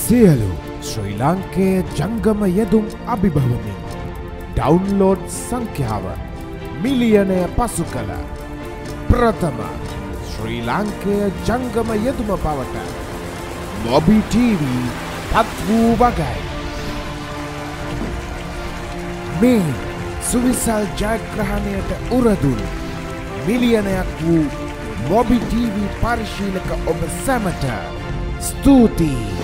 සියලු ශ්‍රී ලාංකේය ජංගම යෙදුම් අභිබවමින් ඩවුන්ලෝඩ් සංඛ්‍යාව මිලියනය පසු කළ ප්‍රථම ශ්‍රී ලාංකේය ජංගම යෙදුම බවට මොබි TV පත් වූ වගයි. මේ සුවිසල් ජයග්‍රහණයට උරදුන් මිලියනයක් වූ මොබි TV පරිශීලක ඔබ සැමට ස්තුතියි.